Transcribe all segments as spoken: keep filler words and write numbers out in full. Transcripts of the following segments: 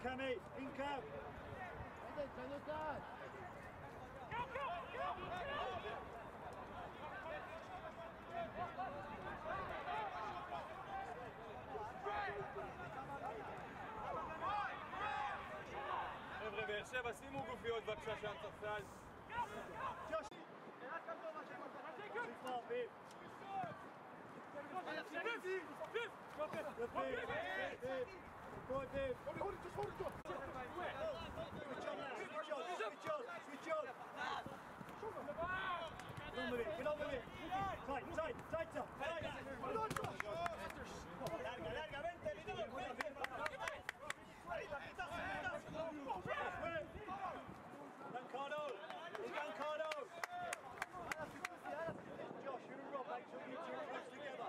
Cammy, in Cam. חבר'ה, באר שבע, שימו גופיות בבקשה שם ספסל. ג'וש! Go on, Dave. Hold it, hold it, just hold it, John. Switch on now, switch on, switch on, switch on. Get on with it, get on with it. Tight, tight, tighter, tighter. Hold on, Josh. Larga, larga, vente, Lidón. Arriba, pitazo, pitazo. Dancado, Dancado. Josh, you're in a row, make sure you two are close together.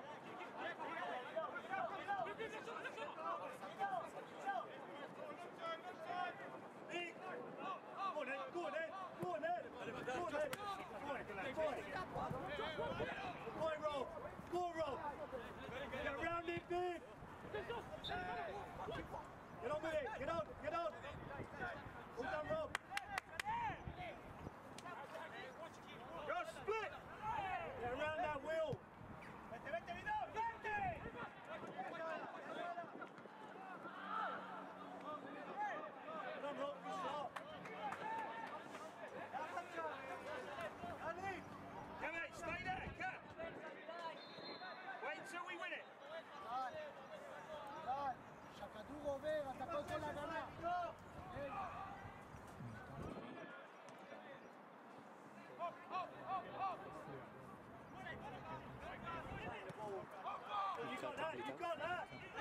Big! Go on then, go on then, go on then! Go on then! Go on, go on! Go on, Rob! Go on, Rob! Get around it, big! Get on with it, get on, get on! Well done, Rob! Go split! Get around that wheel! Vete, vete, Vidal! Vete! Come on, Rob, good start! Come on, stay there, cut! Wait until we win it! שהכדור עובר, אתה קודם כל הגנה. You got that, you got that!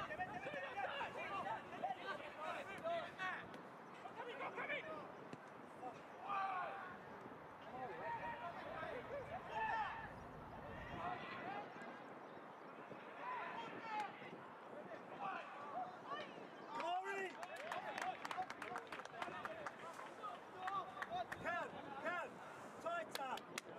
Corey! Cam, Cam, tighter!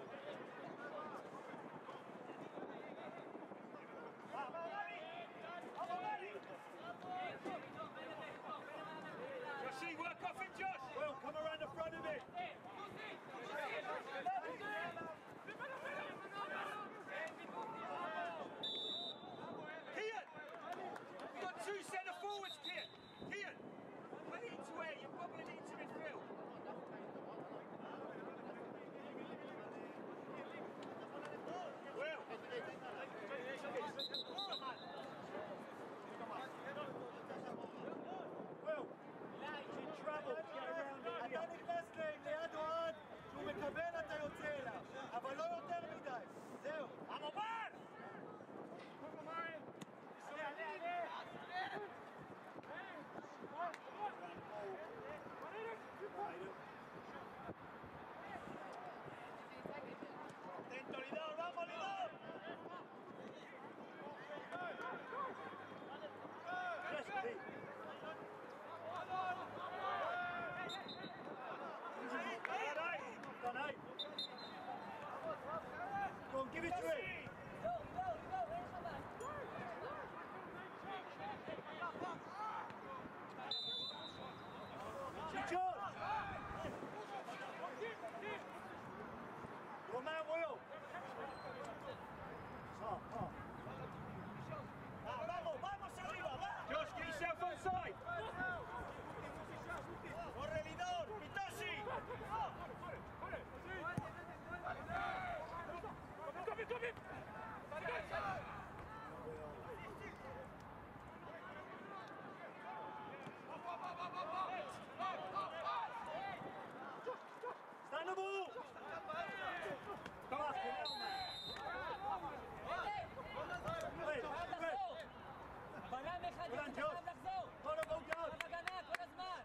Joshy, work off him, Josh! Will, come around the front of it! Kian! You've got two centre forwards, Kian! Kian! Run it into air, you're bobbling into midfield! Will! Will! He's in trouble! Get around it! אתה נכנס ליד אוהד, שהוא מקבל אתה יוצא אליו, אבל לא יותר מדי, זהו. המובן! Atento, Lidón, vamos, Lidón! Yes, Pete. Done eight. Go on, give it to him. Go, go, go, where's the back? John! Your man, Will. Oh, oh. Ah, vamos, vamos arriba, va! Josh, get yourself onside! Corre, Lidón, Pitashi! Come in, come in! Stand the ball! Come on, man! Wait, wait! בלם אחד כולן, חייב ג'וש! לחזור! בוא נבוא גאון! חייב הגנה כל הזמן!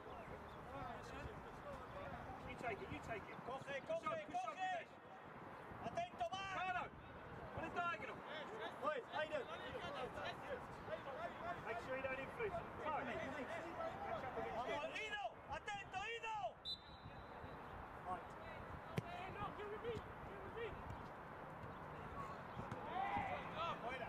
You take it, you take it. Coge, coge, coge! Atento, man! Carlo! On a diagonal! Wait, Aiden! Make sure you don't influence. Sorry. Catch up against Vamos, him. Ido! Atento, Ido! Right. No, get with me! Get with me! Fuera.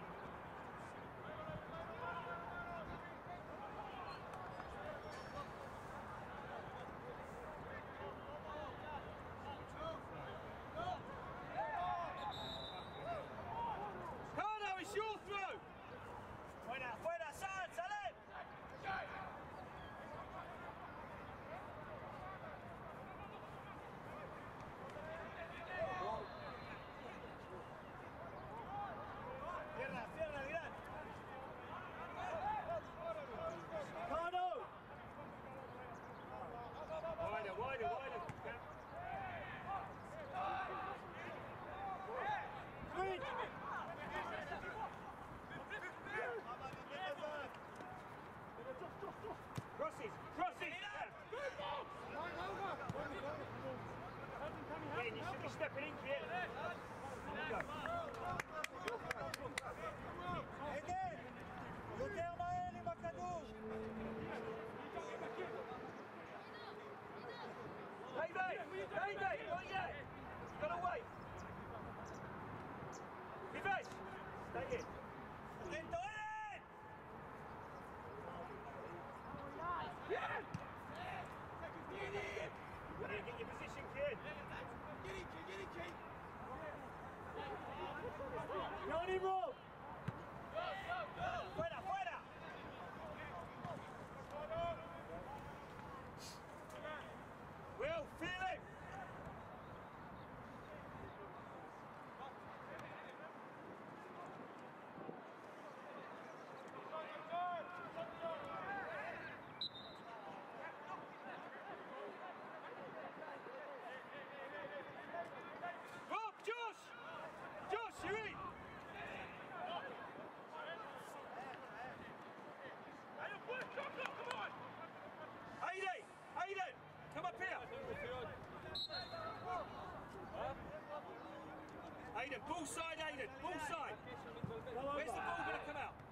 Stay in. Atento, Eden! Get your position, kid. Johnny, roll. Fuera, fuera! Will, feel it! Rob, Josh! Josh, you're in! Aiden! Aiden! Come up here! Aiden, ball side, Aiden, ball side! Where's the ball going to come out?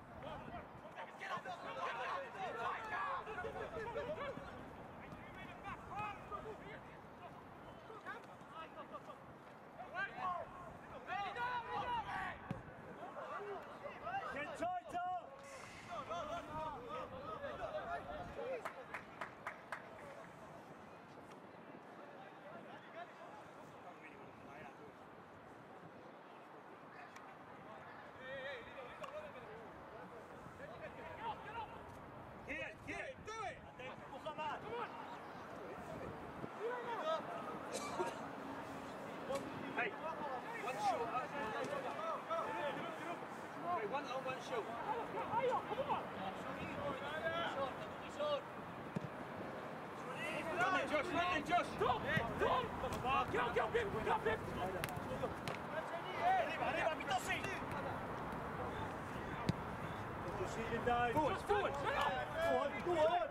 Get tighter. Here, here, do it! Muhammad. Hey, one short. Okay, one on, one short. Run it, Josh, run it, Josh! Arriba, arriba, Mitosi. Proceed down. Forwards, forwards! Go on, go on.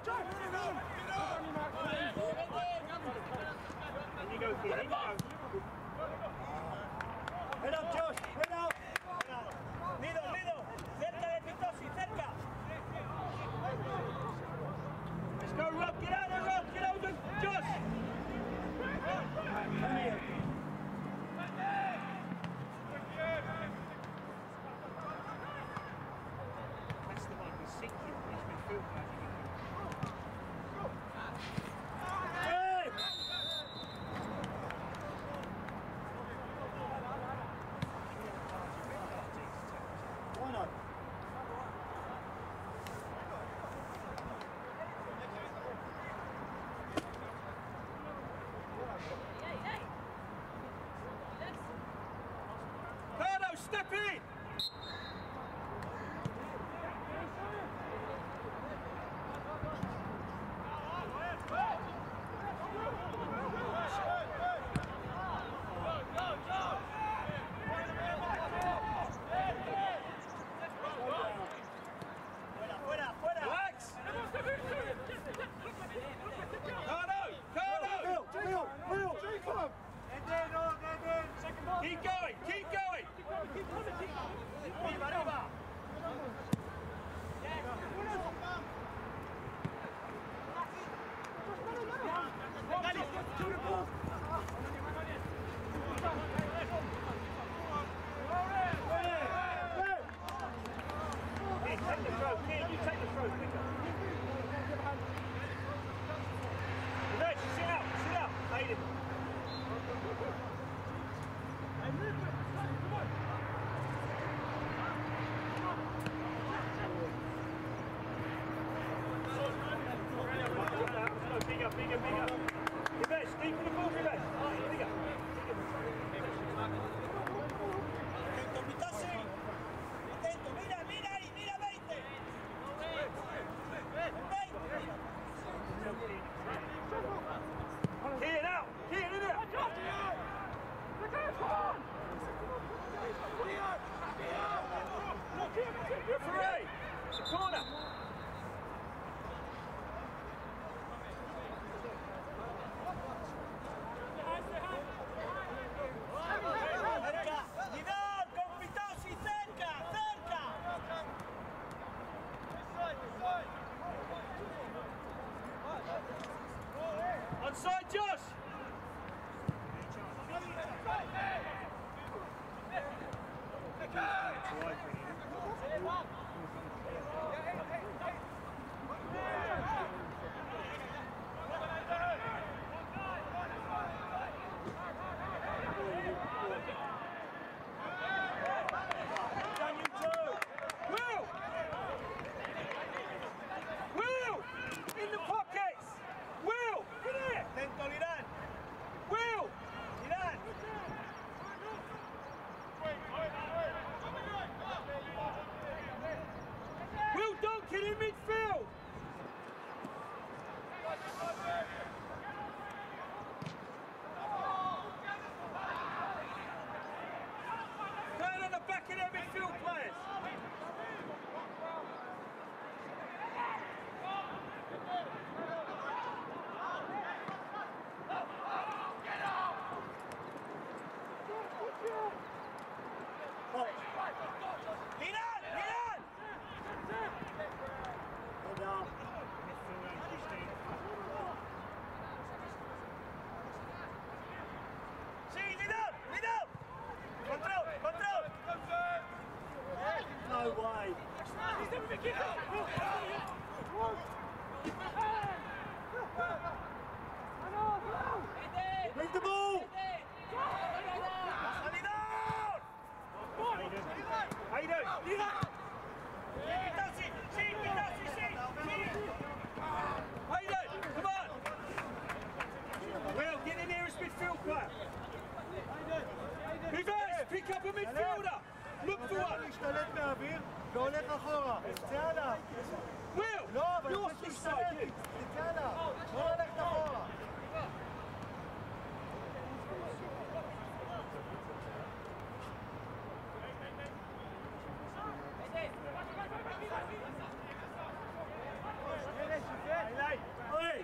In you go, kid. In you go. Head up, Josh. Head up. Nido, Nido, cerca de Pitosi, cerca. Let's go, Rob, get out of there, Rob, get over, Josh. Come here. That's the one who's sinking his midfield. Hey! Why not? Cardo, step in. Fuera, fuera. Relax. Cardo, Cardo. Leo, Leo, Leo. Jacob. Keep going, keep going. Arriba, arriba. Here, take the throw, here, you take the throw, quicker. Reg, sit out, sit out, Aiden. Bigger, bigger, bigger. Reverse, deep in the ball, reverse. Bigger. Atento, Mitosi. Atento, mira, mira ahí, mira veinte. Here now, here, in there. Referee, it's a corner. Cerca, Vidal, con Mitosi, cerca, cerca. Onside, Josh. Wide for you. Bring the ball! Hayden! Pitassi! Sì, Pitassi, sì! Hayden, come on! Will, get the nearest midfield player. Reverse, pick up a midfielder! Look for one! משתלט מהאוויר והולך אחורה. זה עליו. Will! לא, אבל You're זה this משתלט. side, זה עליו. לא ללכת אחורה. Oi!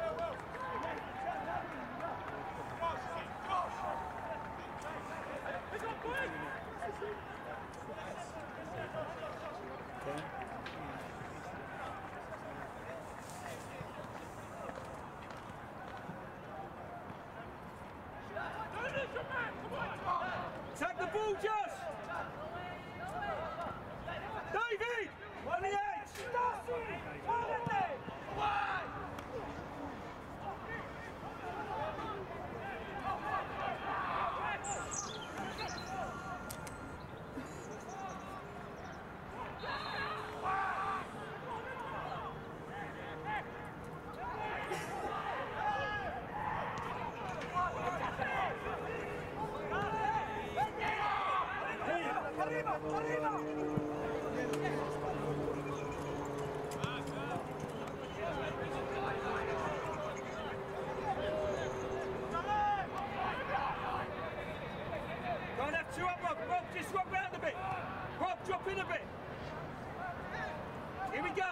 Tag the ball, Just! David! On the edge! Arriba! Arriba! Don't have two up, Rob. Rob, just rock round a bit. Rob, drop in a bit. Here we go.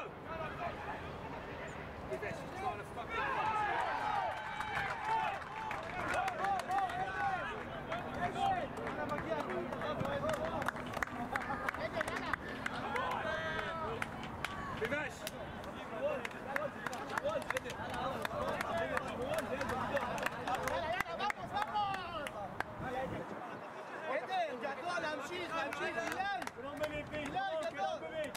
This is trying to fucking... Reverse. להמשיך, להמשיך, אילן! כולם בליפים, אילן, כולם גדול! בליפים.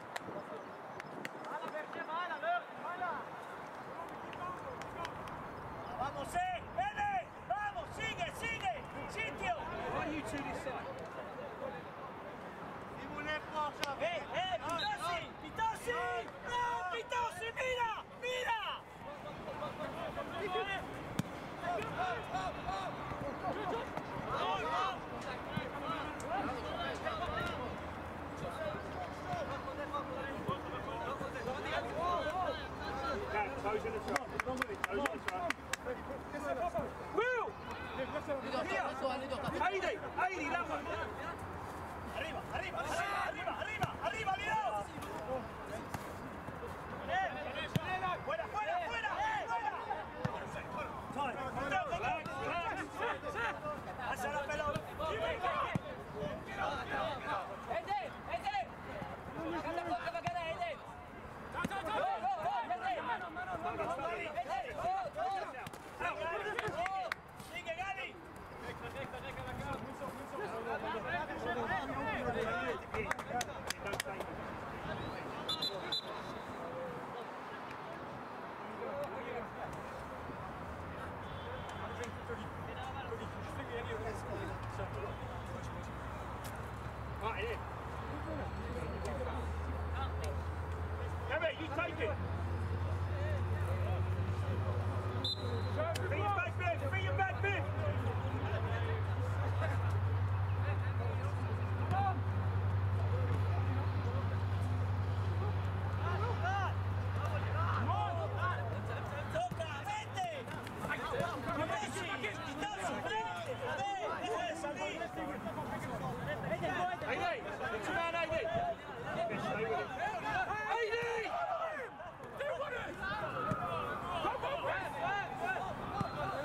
Vamos, eh, vene, vamos, sigue, sigue, sitio. Why are you two this side? שימו לב פה עכשיו! Eh, eh, Pitassi, Pitassi, no, Pitassi, mira, mira. Toes in the truck. Come with it, toes in the truck. Will, here, Heidi, Heidi, that one. arriba, arriba, arriba, arriba, arriba, Leo! ¡Fuera, fuera, fuera! Time. Relax, relax. Pasa la pelota. Eden, Eden! Kata po ka magana, Eden! Go, go, go, Eden! Eden, go, go! Sigue, Gali. Don't say it. Right, in. Gary, you take it. Free your back bit, free your back bit. Heidi, it's your man, Heidi. Stay with it. Heidi!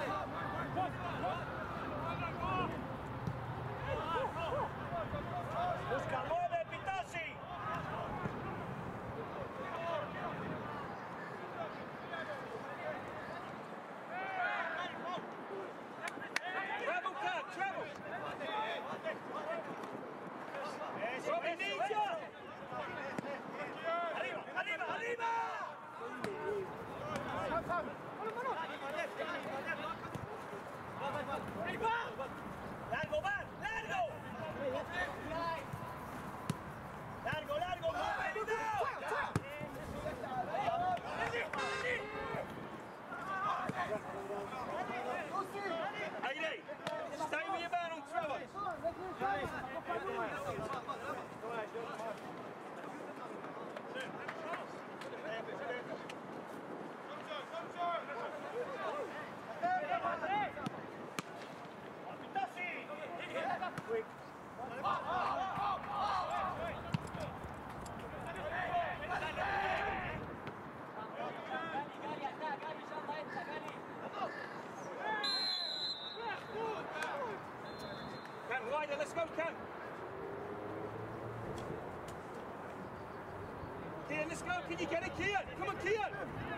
go. Can you get it, Kian? Come on, Kian.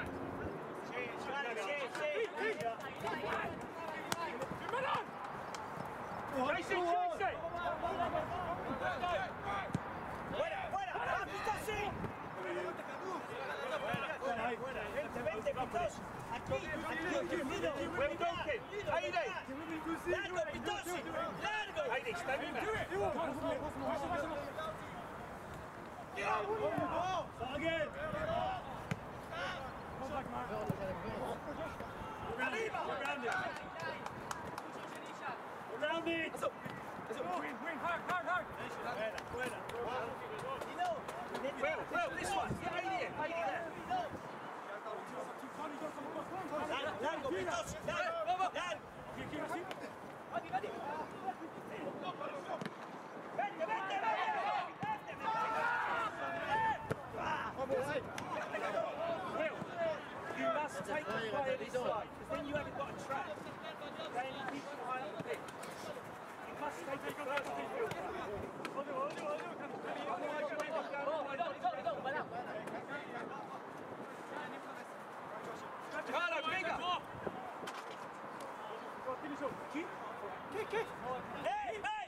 Jason, Jason. Fuera, fuera. ¡Ah, Pitosi! Vente, vente, Pitosi. Aquí, aquí, Lido. Well done, kid. Heidi. Largo, Pitosi. Largo. Heidi, stay with that. Again. Arriba. Around it. Around it. Well, well, this one. Get Heidi in. Heidi there. Largo, Pitosi. Largo, largo. Vente, vente, vente. Will, you must take the play at this side, because then you haven't got a trap. Then he keeps behind the pitch. You must take it first midfield. Carlo, bigger! Hey, hey.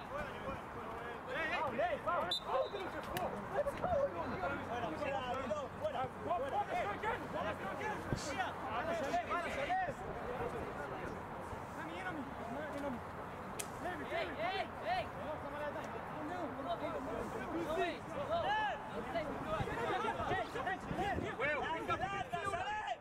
Will, pick up the midfield.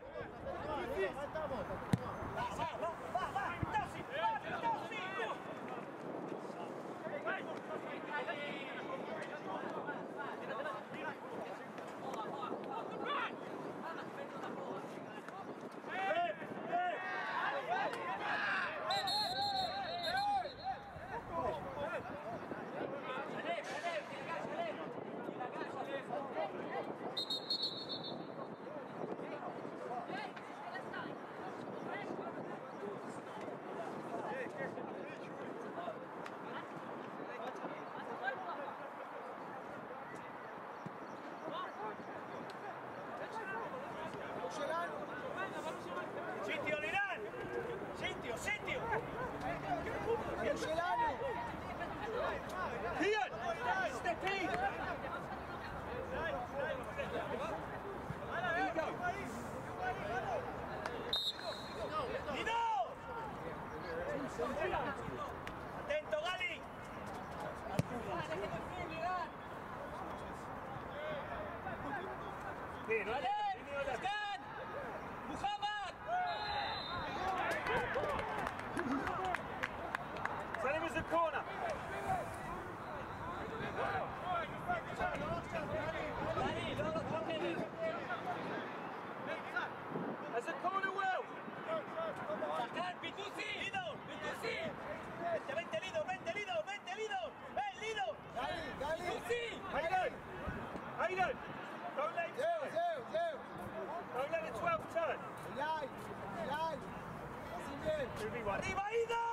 Sitio, Lirán. Sitio, sitio. Kian, step in. There you go. Lido. Atento, Gali. Here, no? Tell him it's a corner. As a corner, Will. Pitusi. Lido. Pitusi. Vente, vente, Lido, vente, Lido, vente, Lido. Ven, Lido. Pitusi. Hayden. Hayden. Don't let him turn. Don't let the twelve turn. two v one. Arriba, Lido.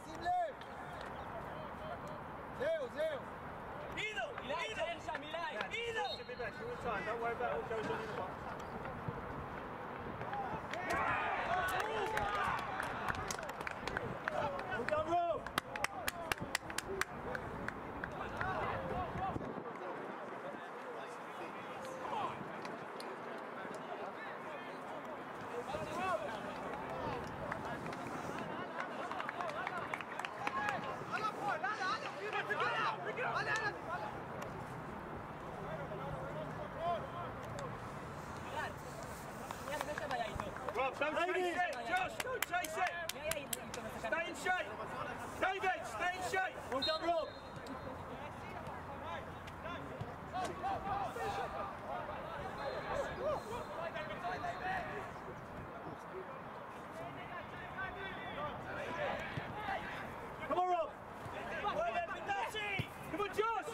Lido. Lido. Lido. Should be back all the time. Don't worry about what goes on in the box. Well done, Rob. Rob, don't chase it. Josh, don't chase it. Stay in shape. David, stay in shape. Well done, Rob. Come on, Rob. Mueve, Pitusi. Come on, Josh.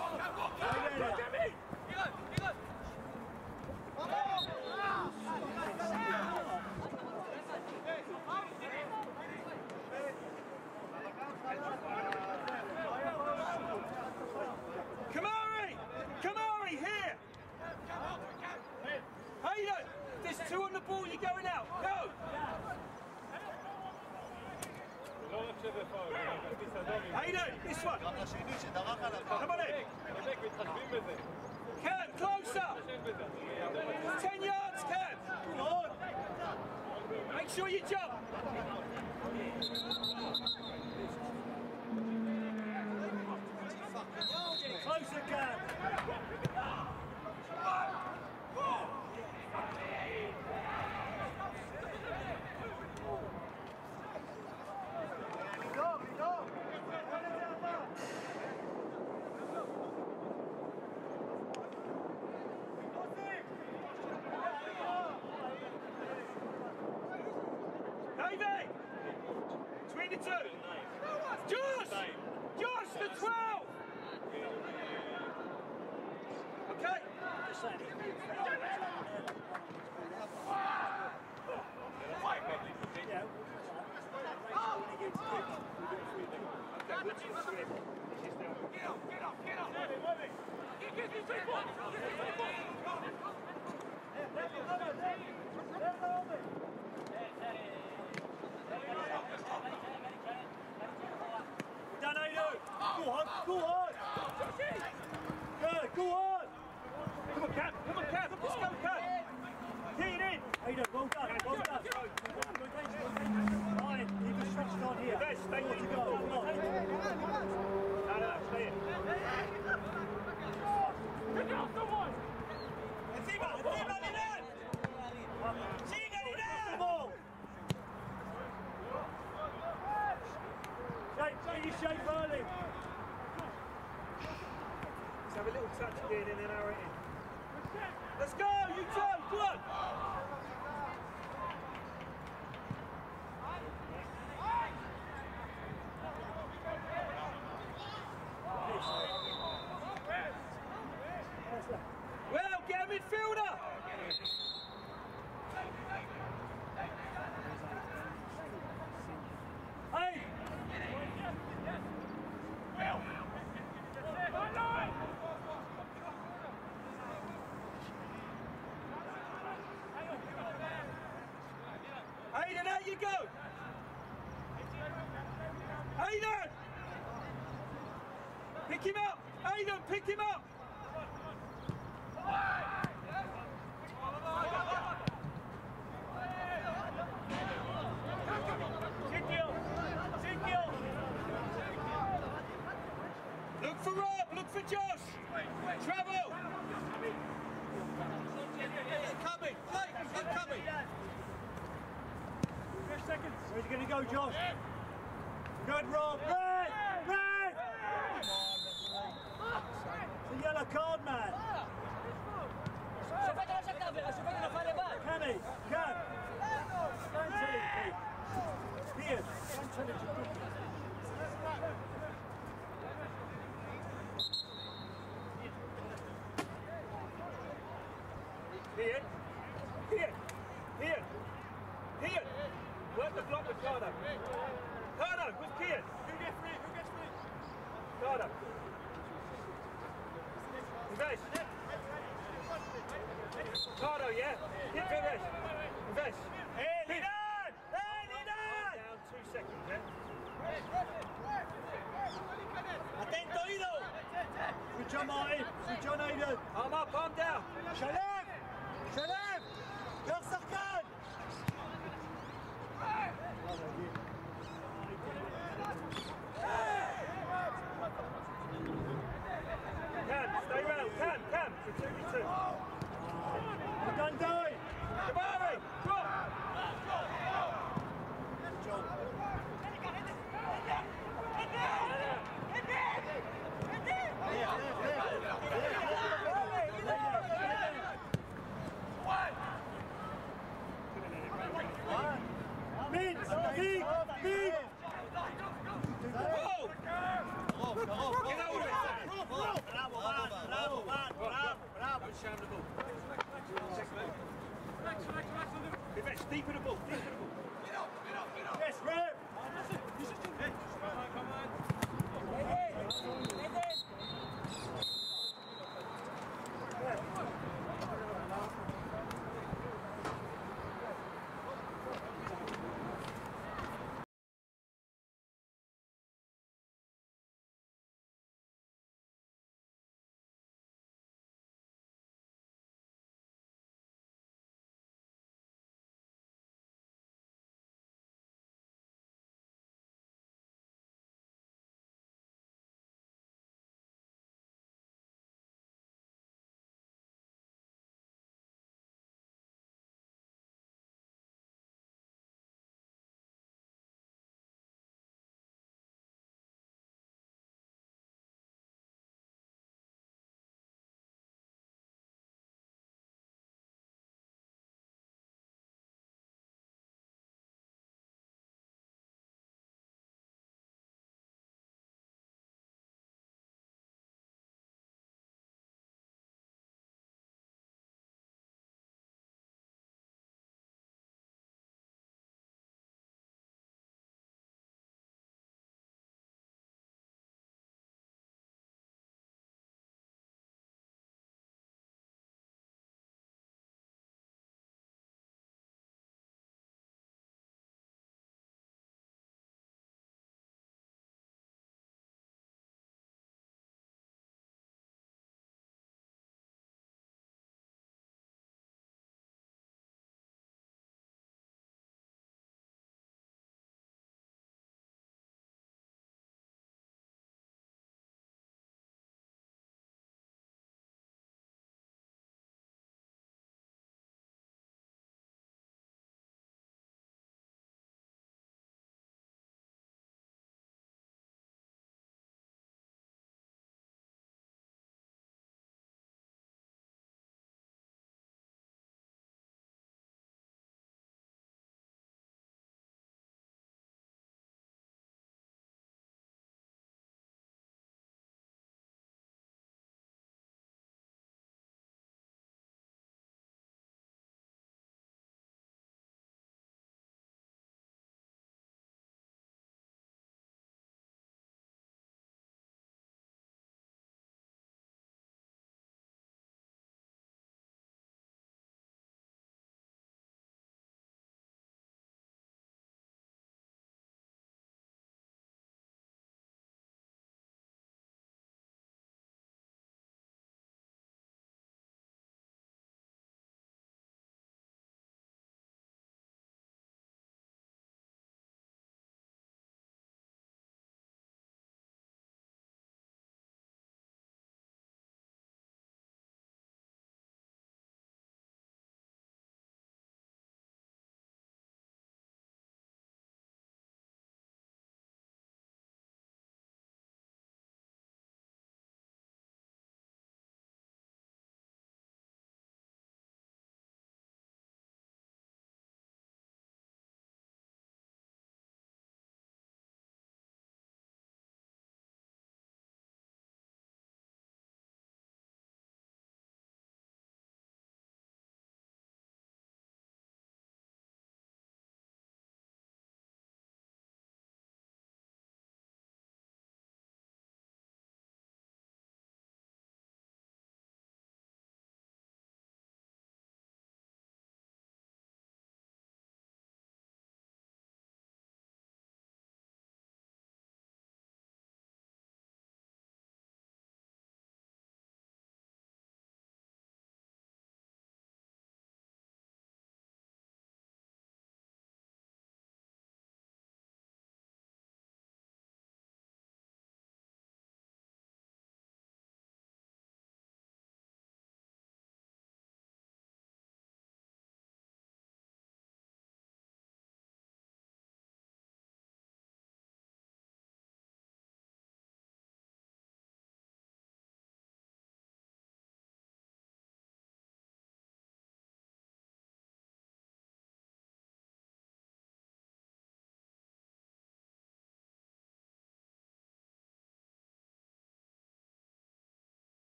jump. Closer, Cam. לדאוג, לדאוג! Davey! Between the two. Josh! Josh, the twelve! Okay. Done, Aido. Go on, go on. Good, go on. Come on, Cam. Come on, Cam. Let's go, Cam. Key it in. Aido, well done, well done. Ryan, keep the stretched on here. Best, stay Four in. to go, come on. No, no, stay in. Encima, encima, Linan. Siga, Linan. Come on. Shape, get your shape early. Let's have a little touch again and then arrow it in. Let's go, you two, come on. Well, get a midfielder. Hey. Aiden, out you go. Aiden. Pick him up. Aiden, pick him up. Look for Rob, look for Josh. Travel. He's coming. Blake, he's coming. Seconds. Where's he going to go, Josh? Good, Rob. Red! Red! It's a yellow card, man. השופט לא שק את העבירה, השופט נפל לבד. Kenny, Cam. Stand to him, Pete. Here, stand to him. Here. Here. Here. Here. Work the block with Cardo. Cardo, with Kian. Who gets free? Who gets free? Cardo. Uvesh. Cardo, yeah? Hit Uvesh. Uvesh. Hey, Linan! Hey, Linan! Down two seconds, yeah? Atento, Ido! Good job, Martin. Good job, Aidan. Arm up, arm down. שלם! שלם! קח שחקן! Cam, stay round. Cam, Cam. For two v two. Well done, Dave. Kabari, drop. Good job. Mint, big, big. Whoa! Get out of it. Bravo, man! Bravo, man! Bravo, bravo! Uvesh, deeper the ball, deeper the ball. Yes, Red.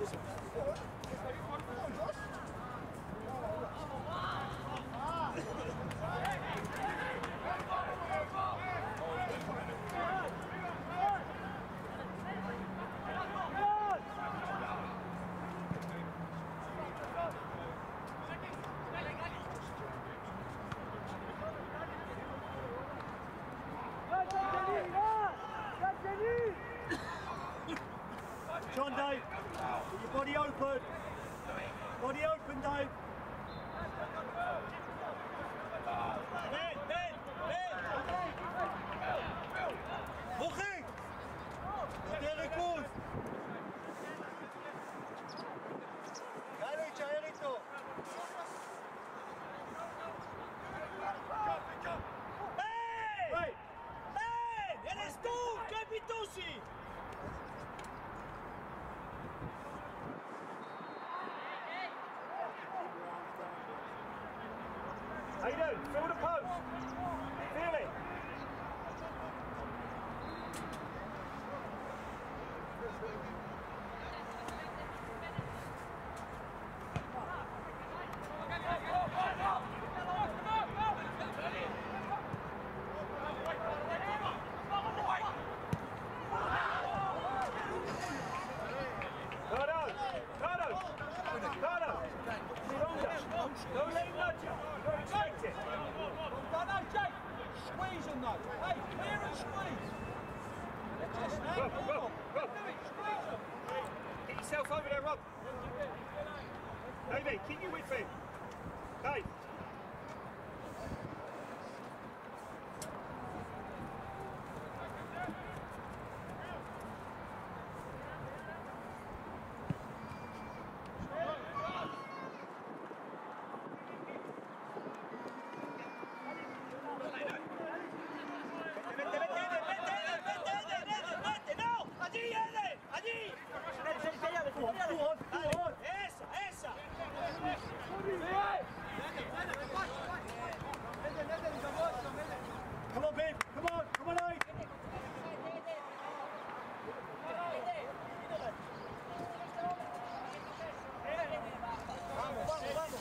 John, Dave. Get your body open. Body open, Dave. Ben, Ben, Ben. מוחי! יותר ריכוז! יאללה, תשאר איתו! Hey! Ben! Eres tú! Capitosi! How you doing? Feel the post. Feel it. Cardo! Cardo! Cardo! Stronger! Don't let him nudge you. Don't expect it. No, Jake! Squeeze them though! Hey, clear and squeeze! Just hang Rob, on! Rob, Rob. Squeeze them! Get yourself over there, Rob. Davey, keep your width in. Dave. Come on, babe. Come on. Come on, Dave. Vamos, vamos, vamos!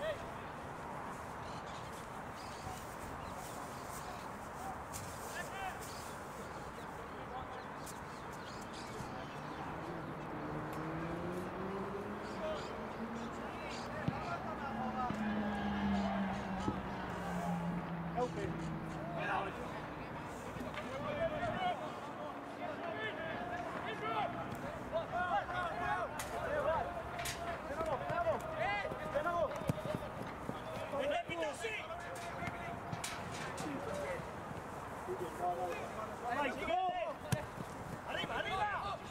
Help him. Mate, go! ¡Arriba, arriba!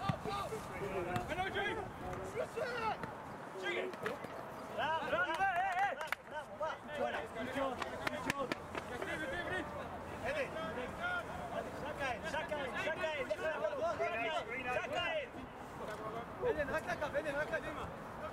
¡Sigue! ¡Bravo, bravo! ¡Bravo, va! ¡Fuera! Good job. Good job. ¡Ede! ¡Saca él, saca él, saca él! ¡Deja la bola! ¡Saca él! ¡Eden, רק לקו, eden, רק קדימה!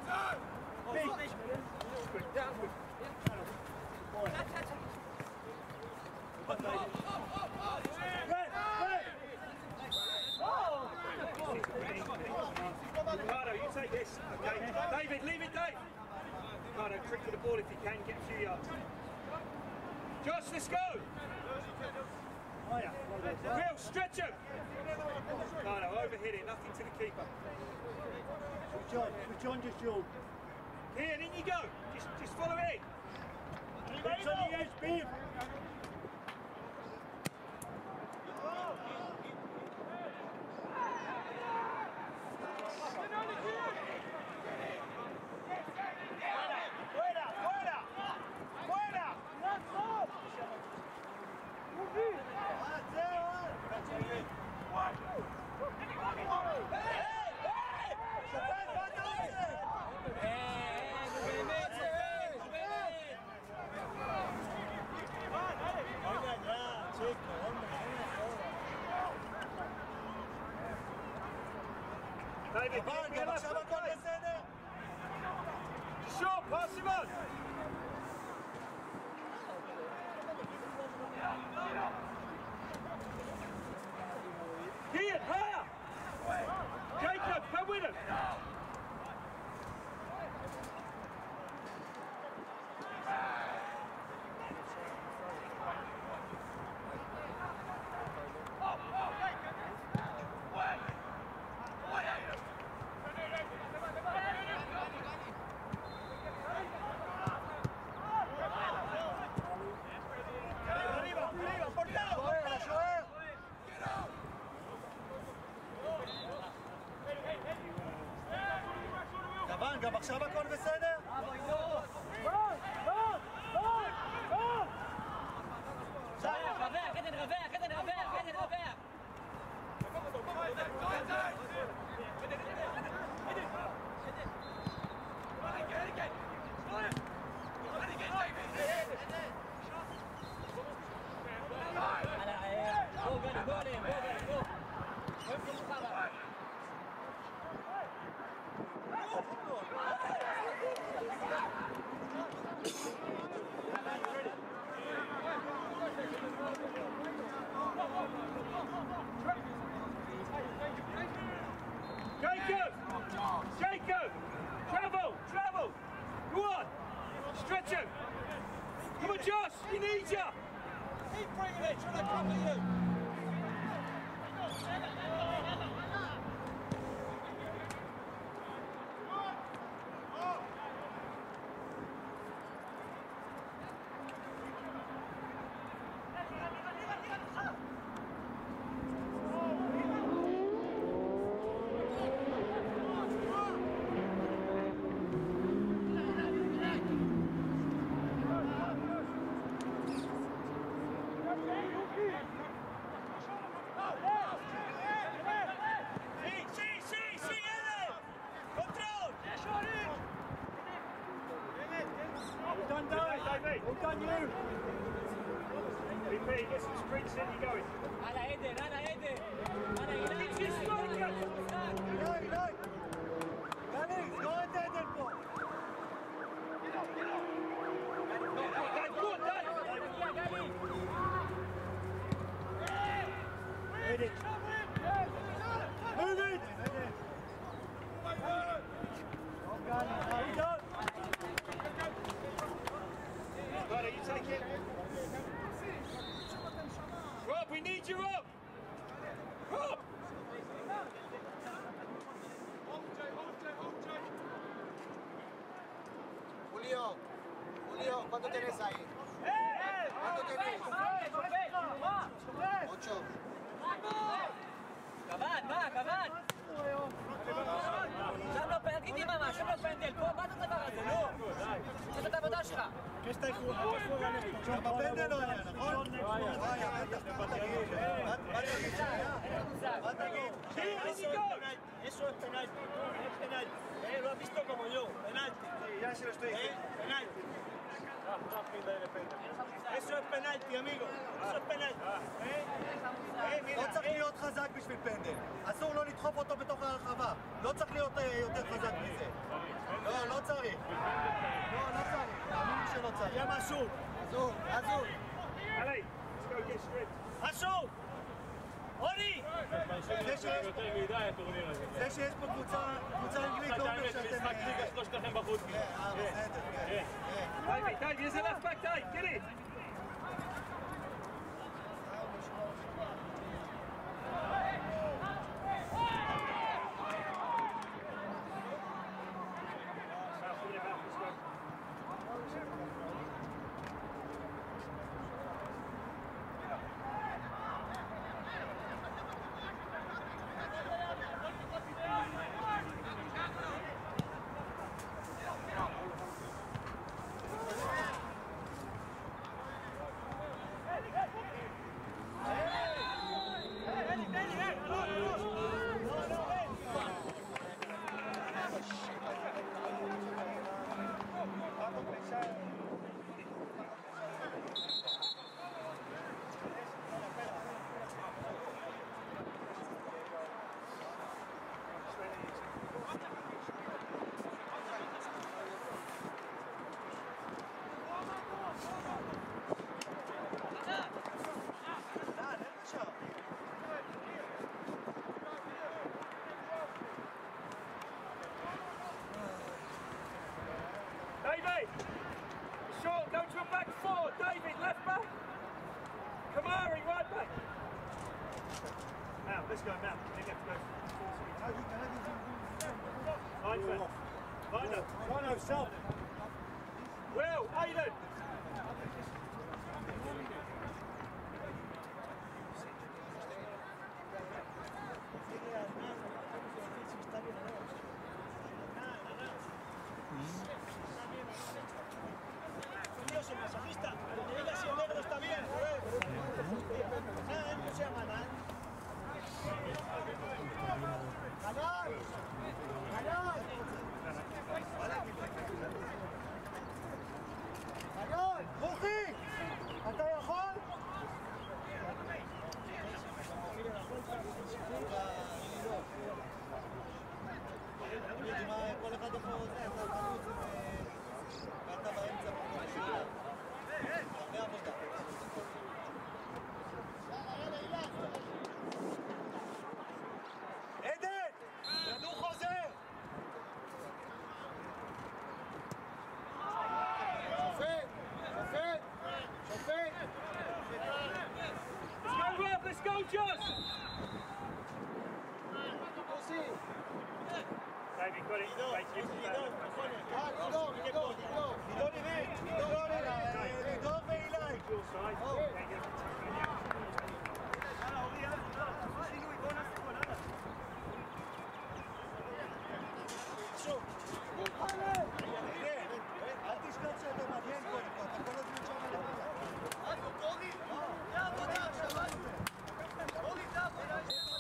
Ricardo, you take this, okay? David, leave it, Dave. Ricardo, trick to the ball if you can, get a few yards. Josh, let's go. Oh, yeah. Will, stretch him. Ricardo, overhit it, nothing to the keeper. Switch on. Switch on, just you. Here, in you go. Just, just follow it. That's on the edge, babe. ¡Fuera, fuera! ¡Fuera! David, הבנתי, get up, עכשיו הכל okay. בסדר? Sure, pass him on. Ian, higher. Jacob, come with him. גם עכשיו הכל בסדר? רווח, קטן רווח, קטן רווח, קטן רווח. Jacob! Jacob! Travel! Travel! Go on! Stretch him! Come on, Josh! He needs you! Keep bringing it, trying to come to you. Rob, we need you up! Rob! Julio, Julio, ¿cuánto tienes ahí? ¿Cuánto tienes? Ocho. כבד, מה, כבד? שם לא פנדל, תגידי מה, שם לא פנדל, פה, מה זה הדבר הזה, נו? זאת את העבודה שלך. בפנדל לא היה, נכון? לא היה, בטח. מה תגיד? Eso es penalti, es penalti. Eh, lo has visto como yo, penalti. Ya se lo estoy diciendo. Eh, penalti. Eso es penalti, amigo. Eso es penalti. לא צריך להיות חזק בשביל פנדל. אסור לו לדחוף אותו בתוך הרחבה. לא צריך להיות יותר חזק מזה. לא, לא צריך. לא, לא צריך. תאמין לי שלא צריך. llama azul. Azul, azul. Ali, let's go get stripped. Azul. אורי! זה שיש פה קבוצה אנגלית לא אומר שאתם... שלושתכם בחוץ. אה, בסדר, כן. Davey, Davey, there's a left back, Dave, get in! David! Short, go to a back four. David, left back. Kamari, right back. Now, let's go now. They have to go full speed. Lino. Lino, stop. Will, Aiden. Josh! David, got it. Wait, you can go. Your side. אל תשכח שאתה מגן פה, אתה כל הזמן שם על העבודה. זה עבודה, שמעתי. אורי, זה עבודה.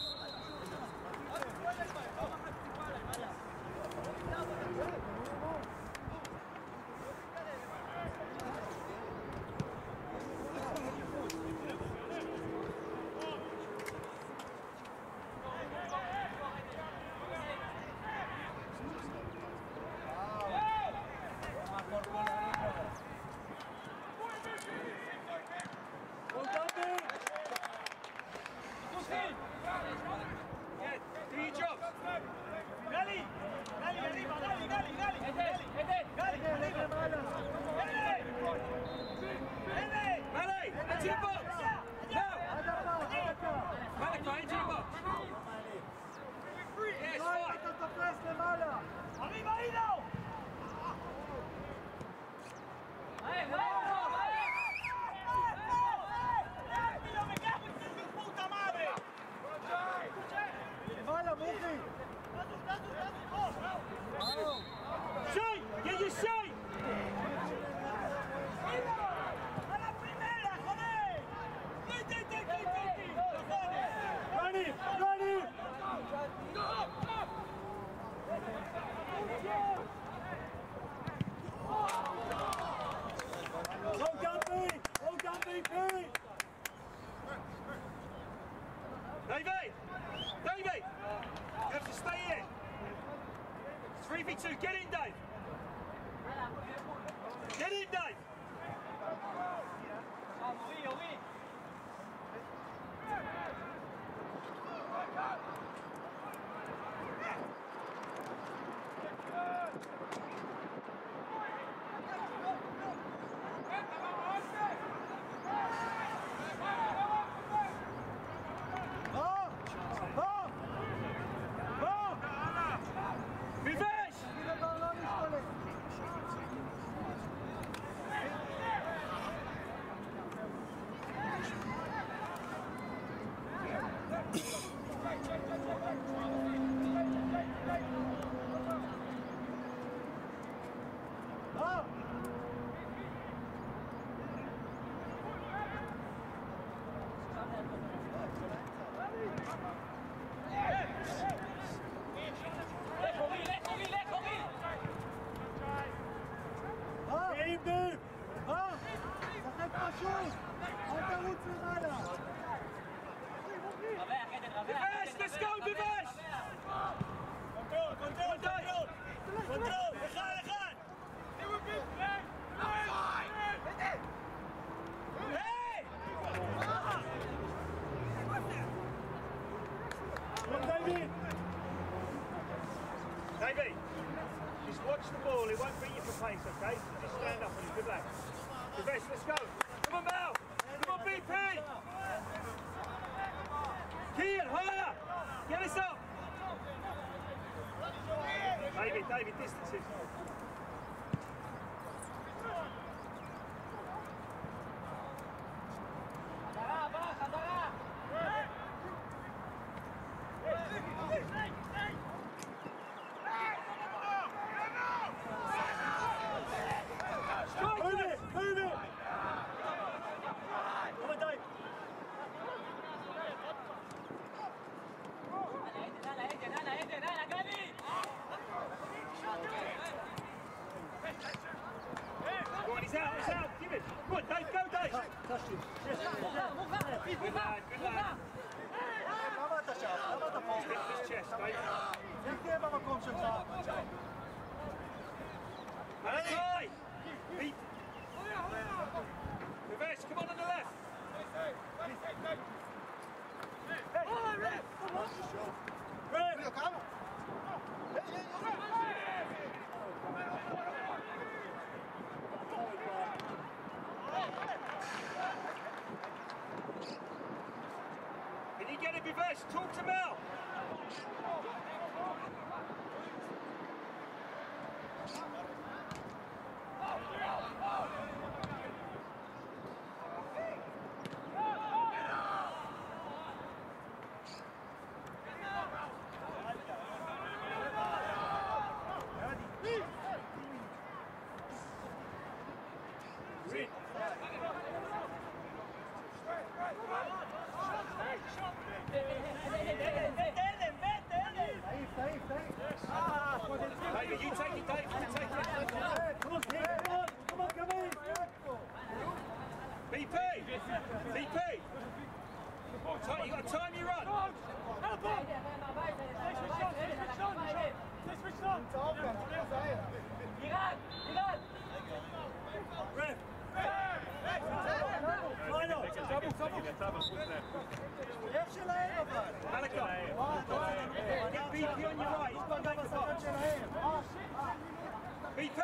David! David! You have to stay in. three v two. Get in, Dave. Get in, Dave. Let's go, Vivesh! Control, control, control! Control, אחד, אחד! Hey! David! David, just watch the ball, it won't beat you for pace, okay? Just stand up and good luck. Vivesh, let's go! Come on, Mal! Come on, B P! Kian, higher! Get us up! David, David, distances. Move it! Move it! Come on, Dave! Go on, he's out, he's out, give it. Go on, Dave, go, Dave. Touched him. Good lad, good lad. למה אתה שם? למה אתה פה? His chest, Dave. איך תהיה במקום שלך? Malachi! Beat. Vivesh, come on on the left. Can V P! You got to time your run! Ref! Final! איך שלהם אבל? Malika! Get V P on your right, he's got to make the box! V P!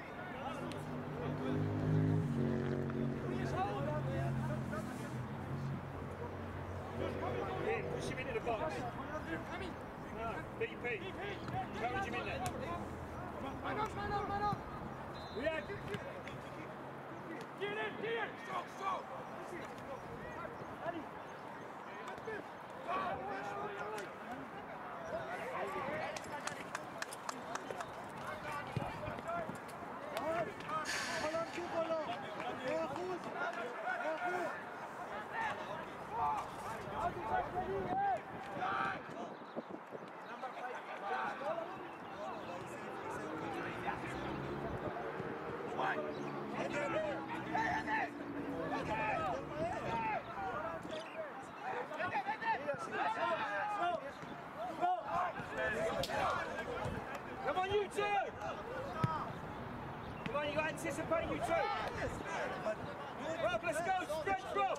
Yeah, push him into the box. No, V P. Encourage him in there. React! Get in, get in! Stop, stop! Come on, you two! Come on, you got to anticipate, you two! Rob, let's go! Stretch, Rob!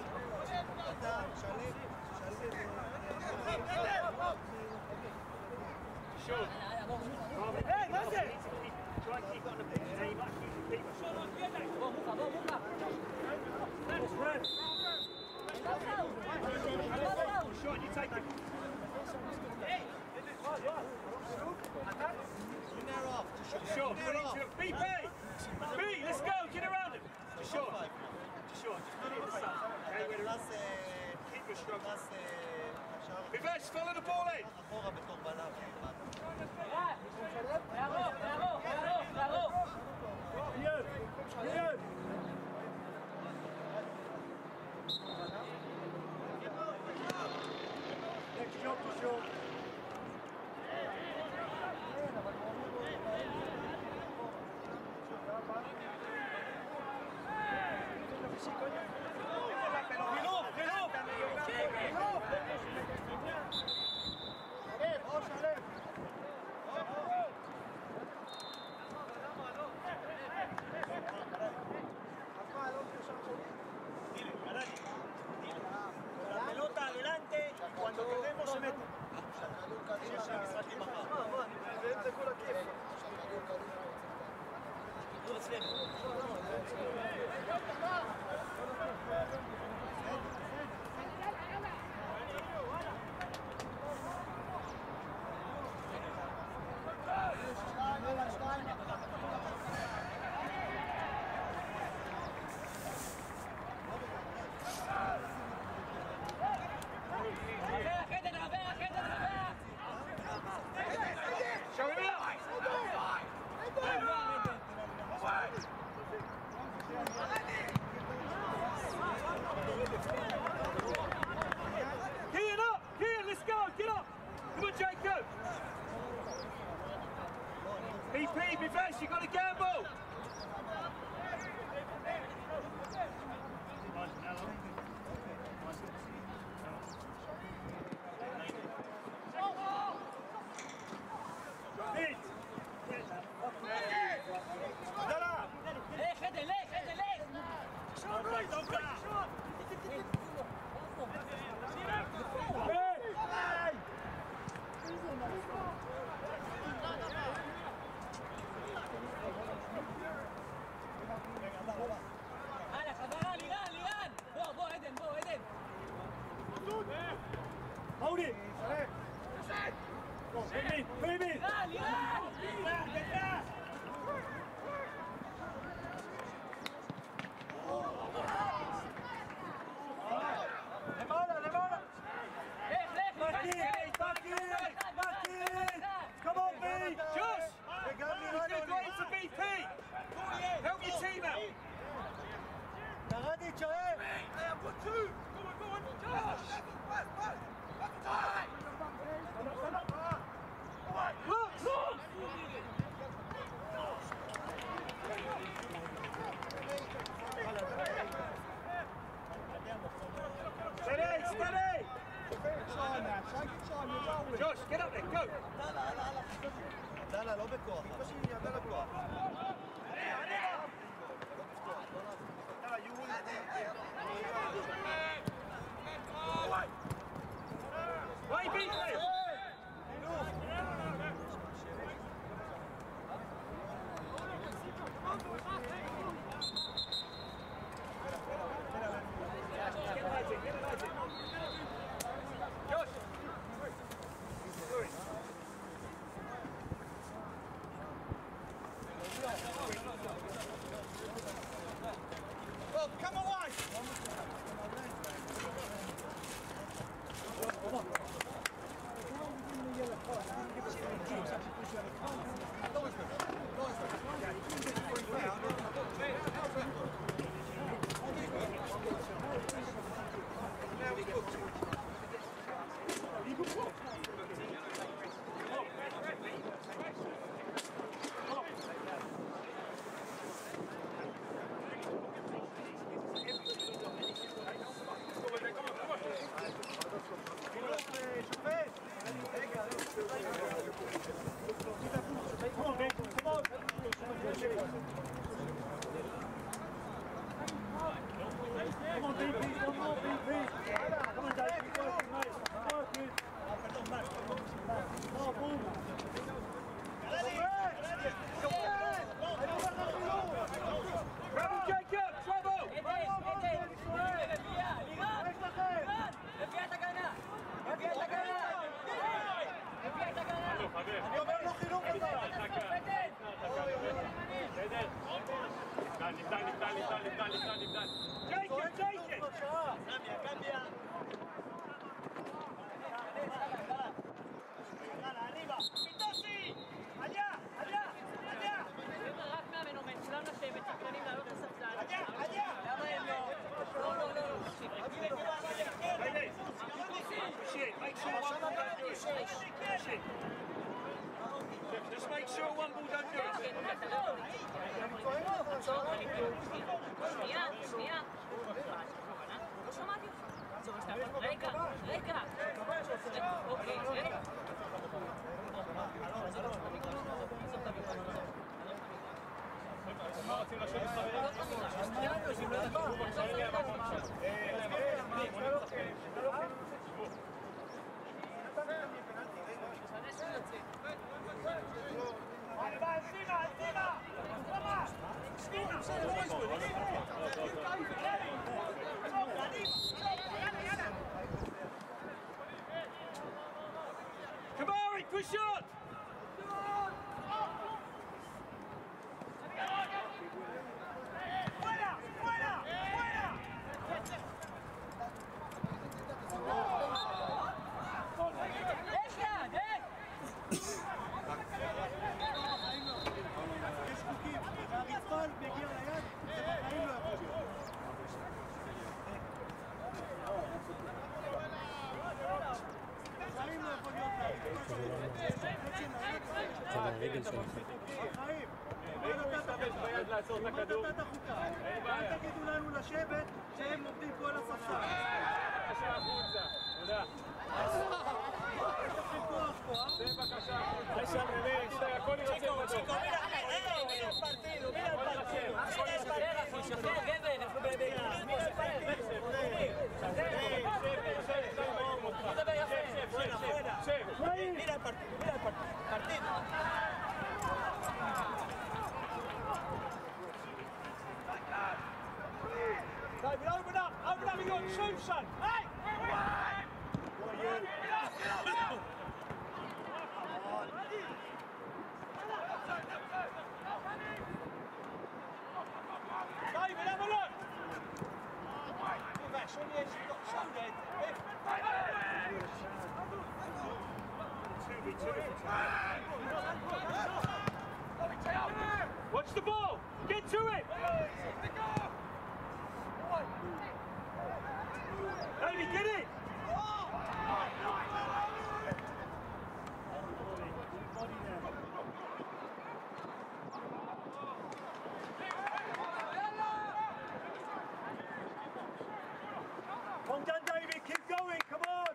Sure. Hey, that's it! Try and keep it on the pitch. Now you might keep the keeper. Sure, you take it. Sure, put it into it. B P! B, let's go, get around him. Sure. Sure, just put it in the sun. Okay, where the keeper struggles. Vivesh, follow the ball in. Next job for sure. La pelota adelante y cuando queremos se mete. Show him out. כוח, תשאיר יד על הכוח. Why beat it? Well, come away! Just make sure one ball don't do it. שנייה, שנייה. לא שמעתי אותך. רגע, רגע. אוקיי, רגע. מה רוצים לשבת Kamari, push on! הרגל שלכם. אל תגידו לנו לשבת שהם עובדים פה על הספסל. תודה. הכל יוצא בדוק. שחרר גבר, אנחנו באימונים, שחרר. תדבר יפה. Mira el partido, mira el partido. David, open up, open up, you got two, son. Hey! David, have a look. That's on the edge, you've got so dead. Watch the ball. Get to it. David, get it. Well done, David. Keep going. Come on.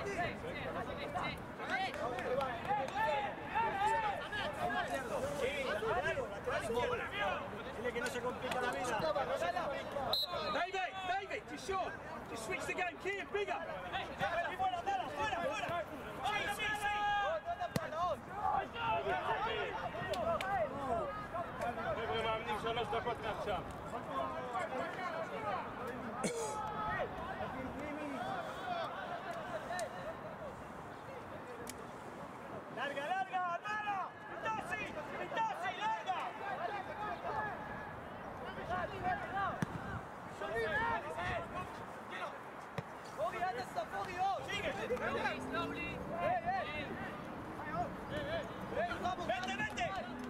Dile que no se complica la vida. David, David, just short. Just switch the game. Keir, bigger. Fuera, fuera, fuera, fuera. Sí, sí, sí. חבר'ה, מאמנים שלוש דקות מעכשיו. Larga, larga, Armada. Vitasi, Vitasi, larga. Fori, עד הסוף, פורי, עוד. Sigue. Hey, hey. Vente, vente.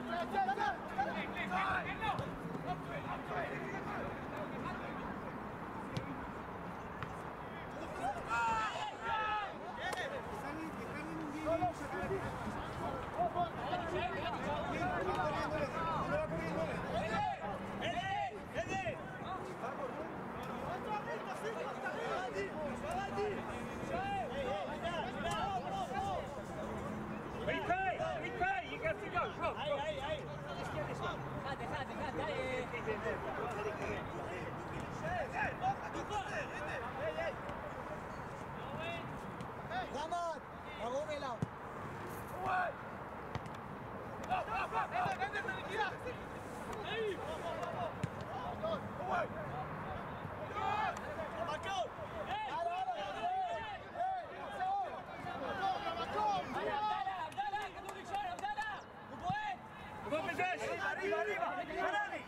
Repay, repay, you got to go. Rob, Ahí, Rob. ahí, ahí. Dejate, dejate, dejate. Ramad, קרוב אליו. Come on, Midesh. Arriba, arriba. Arani.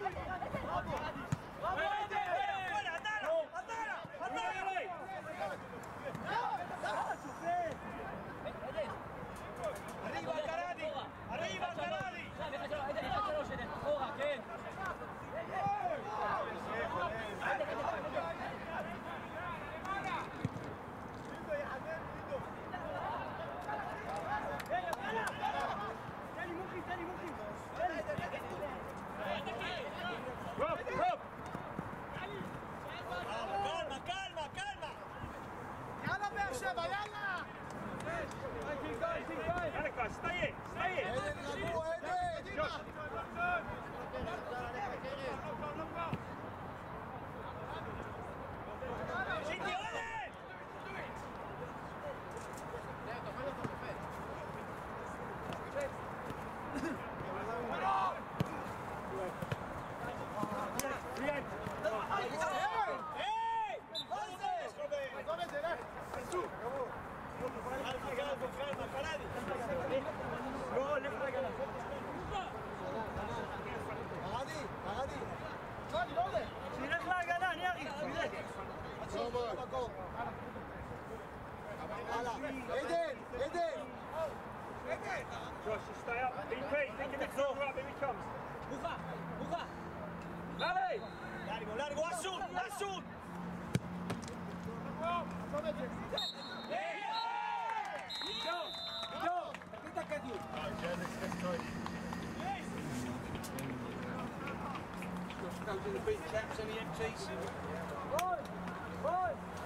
Fuera, andala, andala, andala. Arriba, Carani. Arriba, Carani. אחורה, כן. Rob, Rob. Calma, calma, calma. יאללה, באר שבע, יאללה. Monica, stay in, stay in. Josh. שיטי, עודד. היי! עזוב את זה, לך. calma, calma, Carani. לא, לך רגע. ערדי, ערדי. לא, אני לא עולה. שילך להגנה, אני אריב. הלאה. עדן, עדן. Josh, you stay up. B P, think of it, throw up, here he comes. מוכה, מוכה. Lally! largo, largo, azul, azul. Goes to the beach, chaps, any empties?